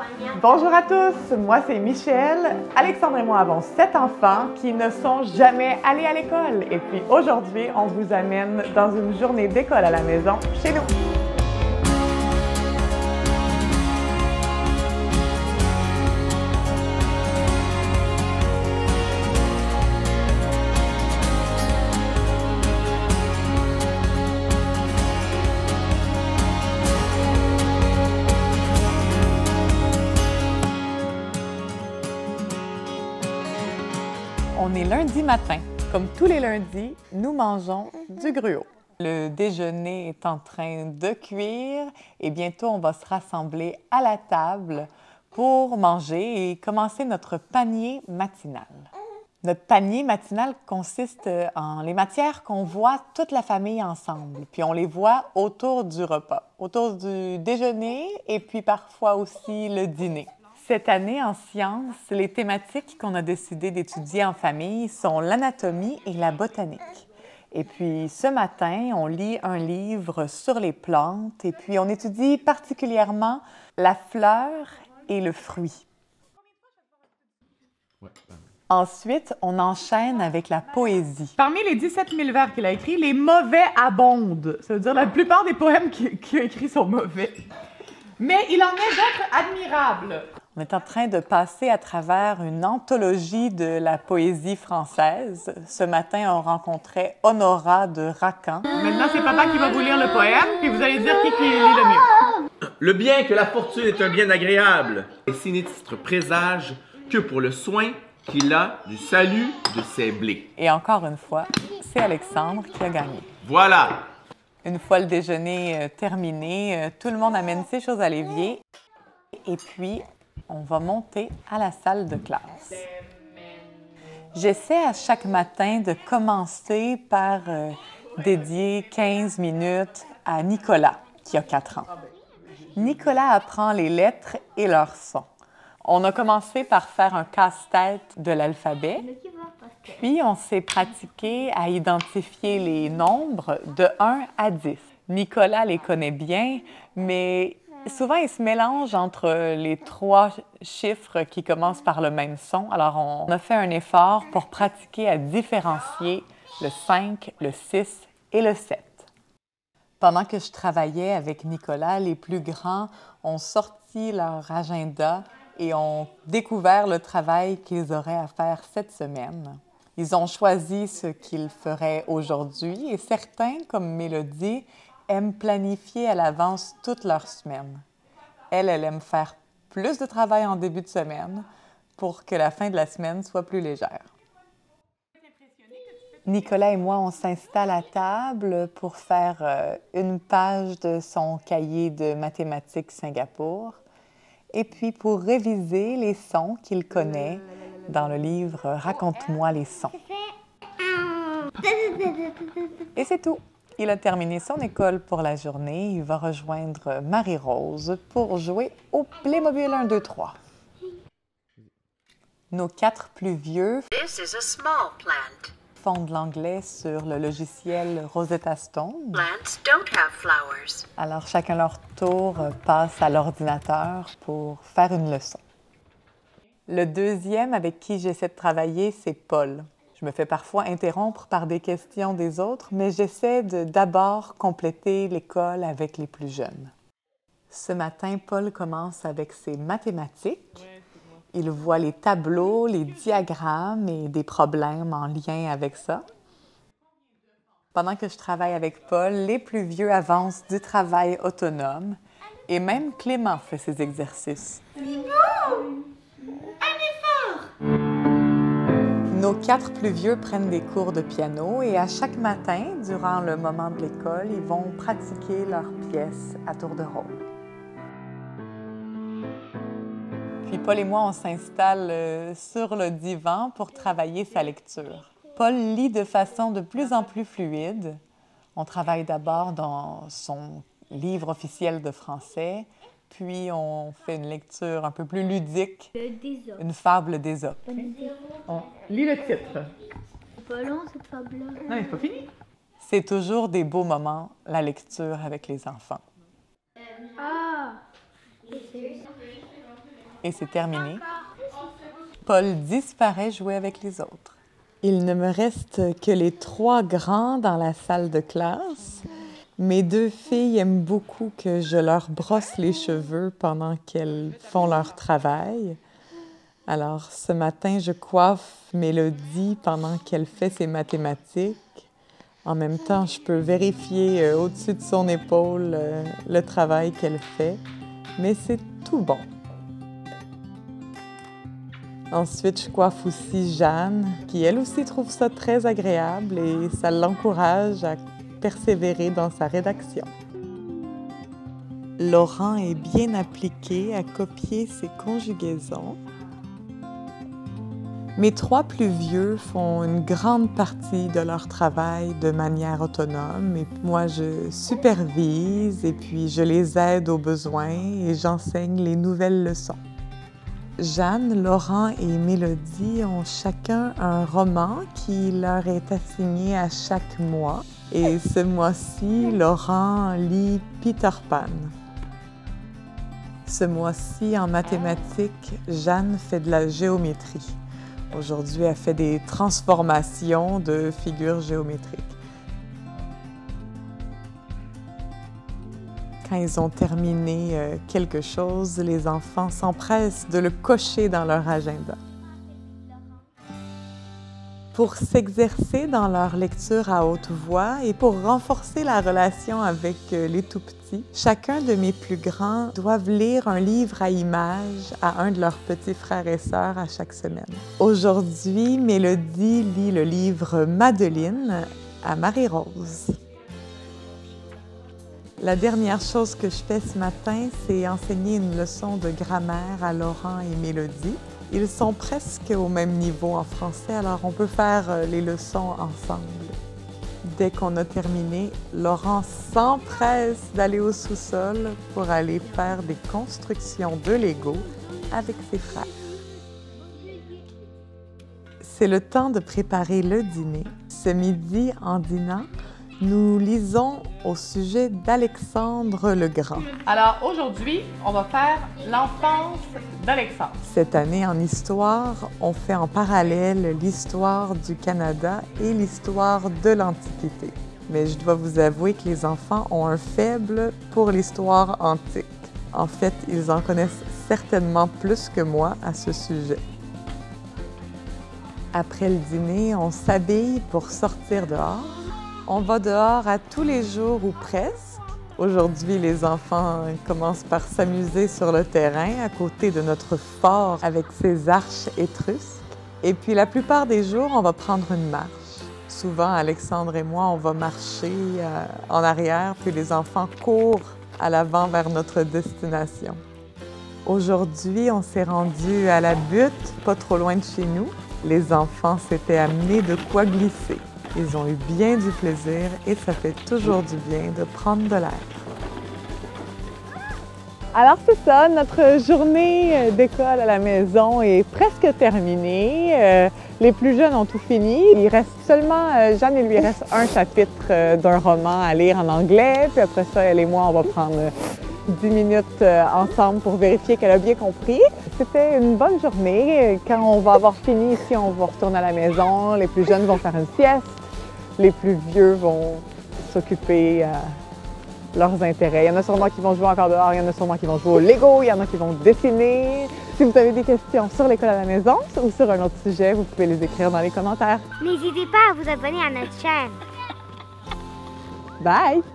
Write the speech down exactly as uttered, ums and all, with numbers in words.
Bonjour à tous, moi c'est Michel. Alexandre et moi avons sept enfants qui ne sont jamais allés à l'école. Et puis aujourd'hui, on vous amène dans une journée d'école à la maison chez nous. On est lundi matin. Comme tous les lundis, nous mangeons du gruau. Le déjeuner est en train de cuire et bientôt on va se rassembler à la table pour manger et commencer notre panier matinal. Notre panier matinal consiste en les matières qu'on voit toute la famille ensemble, puis on les voit autour du repas, autour du déjeuner et puis parfois aussi le dîner. Cette année, en sciences, les thématiques qu'on a décidé d'étudier en famille sont l'anatomie et la botanique. Et puis, ce matin, on lit un livre sur les plantes et puis on étudie particulièrement la fleur et le fruit. Ensuite, on enchaîne avec la poésie. Parmi les dix-sept mille vers qu'il a écrits, les mauvais abondent. Ça veut dire que la plupart des poèmes qu'il a écrits sont mauvais. Mais il en est d'autres admirables. On est en train de passer à travers une anthologie de la poésie française. Ce matin, on rencontrait Honora de Racan. Maintenant, c'est papa qui va vous lire le poème, puis vous allez dire qui, qui lit le mieux. Le bien que la fortune est un bien agréable, et sinistre présage que pour le soin qu'il a du salut de ses blés. Et encore une fois, c'est Alexandre qui a gagné. Voilà! Une fois le déjeuner euh, terminé, euh, tout le monde amène ses choses à l'évier. Et puis, on va monter à la salle de classe. J'essaie à chaque matin de commencer par euh, dédier quinze minutes à Nicolas, qui a quatre ans. Nicolas apprend les lettres et leurs sons. On a commencé par faire un casse-tête de l'alphabet, puis on s'est pratiqué à identifier les nombres de un à dix. Nicolas les connaît bien, mais souvent, il se mélange entre les trois chiffres qui commencent par le même son. Alors, on a fait un effort pour pratiquer à différencier le cinq, le six et le sept. Pendant que je travaillais avec Nicolas, les plus grands ont sorti leur agenda et ont découvert le travail qu'ils auraient à faire cette semaine. Ils ont choisi ce qu'ils feraient aujourd'hui et certains, comme Mélodie, aiment planifier à l'avance toute leur semaine. Elle, elle aime faire plus de travail en début de semaine pour que la fin de la semaine soit plus légère. Nicolas et moi, on s'installe à table pour faire euh, une page de son cahier de mathématiques Singapour et puis pour réviser les sons qu'il connaît dans le livre « Raconte-moi les sons ». Et c'est tout. Il a terminé son école pour la journée. Il va rejoindre Marie-Rose pour jouer au Playmobil un, deux, trois. Nos quatre plus vieux This is a small plant. font de l'anglais sur le logiciel Rosetta Stone. Plants don't have flowers. Alors, chacun leur tour passe à l'ordinateur pour faire une leçon. Le deuxième avec qui j'essaie de travailler, c'est Paul. Je me fais parfois interrompre par des questions des autres, mais j'essaie de d'abord compléter l'école avec les plus jeunes. Ce matin, Paul commence avec ses mathématiques. Il voit les tableaux, les diagrammes et des problèmes en lien avec ça. Pendant que je travaille avec Paul, les plus vieux avancent du travail autonome et même Clément fait ses exercices. Nos quatre plus vieux prennent des cours de piano et à chaque matin, durant le moment de l'école, ils vont pratiquer leurs pièces à tour de rôle. Puis Paul et moi, on s'installe sur le divan pour travailler sa lecture. Paul lit de façon de plus en plus fluide. On travaille d'abord dans son livre officiel de français, puis on fait une lecture un peu plus ludique, une fable d'Ésope. On lit le titre. C'est pas long, cette fable-là. Non, mais c'est pas fini. C'est toujours des beaux moments, la lecture avec les enfants. Ah! et c'est terminé. Paul disparaît jouer avec les autres. Il ne me reste que les trois grands dans la salle de classe. Mes deux filles aiment beaucoup que je leur brosse les cheveux pendant qu'elles font leur travail. Alors, ce matin, je coiffe Mélodie pendant qu'elle fait ses mathématiques. En même temps, je peux vérifier euh, au-dessus de son épaule euh, le travail qu'elle fait, mais c'est tout bon. Ensuite, je coiffe aussi Jeanne, qui elle aussi trouve ça très agréable et ça l'encourage à persévérer dans sa rédaction. Laurent est bien appliqué à copier ses conjugaisons. Mes trois plus vieux font une grande partie de leur travail de manière autonome et moi je supervise et puis je les aide aux besoins et j'enseigne les nouvelles leçons. Jeanne, Laurent et Mélodie ont chacun un roman qui leur est assigné à chaque mois et ce mois-ci, Laurent lit Peter Pan. Ce mois-ci, en mathématiques, Jeanne fait de la géométrie. Aujourd'hui, elle fait des transformations de figures géométriques. Quand ils ont terminé quelque chose, les enfants s'empressent de le cocher dans leur agenda. Pour s'exercer dans leur lecture à haute voix et pour renforcer la relation avec les tout-petits, chacun de mes plus grands doivent lire un livre à images à un de leurs petits frères et sœurs à chaque semaine. Aujourd'hui, Mélodie lit le livre Madeleine à Marie-Rose. La dernière chose que je fais ce matin, c'est enseigner une leçon de grammaire à Laurent et Mélodie. Ils sont presque au même niveau en français, alors on peut faire les leçons ensemble. Dès qu'on a terminé, Laurent s'empresse d'aller au sous-sol pour aller faire des constructions de Lego avec ses frères. C'est le temps de préparer le dîner. Ce midi, en dînant, nous lisons au sujet d'Alexandre le Grand. Alors aujourd'hui, on va faire l'enfance d'Alexandre. Cette année en histoire, on fait en parallèle l'histoire du Canada et l'histoire de l'Antiquité. Mais je dois vous avouer que les enfants ont un faible pour l'histoire antique. En fait, ils en connaissent certainement plus que moi à ce sujet. Après le dîner, on s'habille pour sortir dehors. On va dehors à tous les jours ou presque. Aujourd'hui, les enfants commencent par s'amuser sur le terrain à côté de notre fort avec ses arches étrusques. Et puis la plupart des jours, on va prendre une marche. Souvent, Alexandre et moi, on va marcher euh, en arrière, puis les enfants courent à l'avant vers notre destination. Aujourd'hui, on s'est rendu à la butte, pas trop loin de chez nous. Les enfants s'étaient amenés de quoi glisser. Ils ont eu bien du plaisir et ça fait toujours du bien de prendre de l'air. Alors c'est ça, notre journée d'école à la maison est presque terminée. Euh, les plus jeunes ont tout fini. Il reste seulement, euh, Jeanne, il lui reste un chapitre euh, d'un roman à lire en anglais. Puis après ça, elle et moi, on va prendre euh, dix minutes euh, ensemble pour vérifier qu'elle a bien compris. C'était une bonne journée. Quand on va avoir fini ici, on va retourner à la maison. Les plus jeunes vont faire une sieste. Les plus vieux vont s'occuper à leurs intérêts. Il y en a sûrement qui vont jouer encore dehors, il y en a sûrement qui vont jouer au Lego, il y en a qui vont dessiner. Si vous avez des questions sur l'école à la maison ou sur un autre sujet, vous pouvez les écrire dans les commentaires. N'hésitez pas à vous abonner à notre chaîne. Bye!